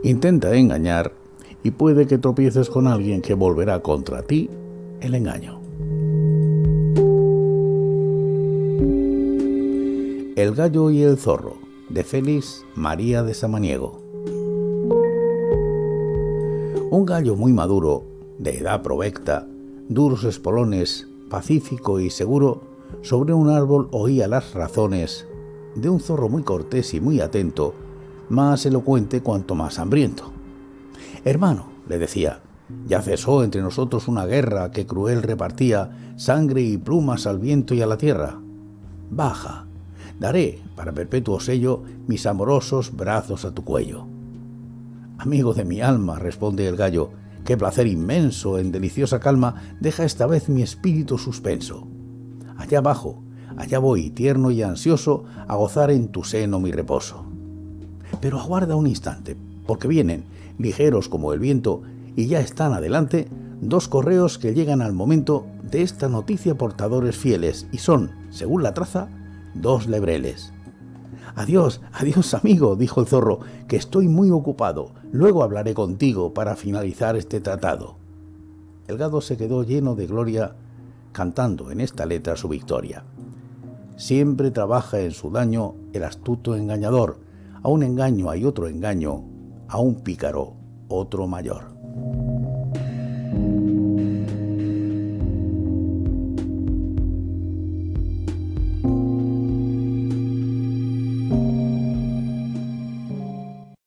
Intenta engañar y puede que tropieces con alguien que volverá contra ti el engaño. El gallo y el zorro, de Félix María de Samaniego. Un gallo muy maduro, de edad provecta, duros espolones, pacífico y seguro, sobre un árbol oía las razones de un zorro muy cortés y muy atento, más elocuente cuanto más hambriento. «Hermano», le decía, «ya cesó entre nosotros una guerra que cruel repartía sangre y plumas al viento y a la tierra. Baja, daré, para perpetuo sello, mis amorosos brazos a tu cuello». «Amigo de mi alma», responde el gallo, «qué placer inmenso, en deliciosa calma, deja esta vez mi espíritu suspenso. Allá abajo, allá voy, tierno y ansioso, a gozar en tu seno mi reposo. Pero aguarda un instante, porque vienen, ligeros como el viento, y ya están adelante, dos correos que llegan al momento de esta noticia portadores fieles, y son, según la traza, dos lebreles». «Adiós, adiós, amigo», dijo el zorro, «que estoy muy ocupado. Luego hablaré contigo para finalizar este tratado». El gado se quedó lleno de gloria, cantando en esta letra su victoria. Siempre trabaja en su daño el astuto engañador. A un engaño hay otro engaño, a un pícaro otro mayor.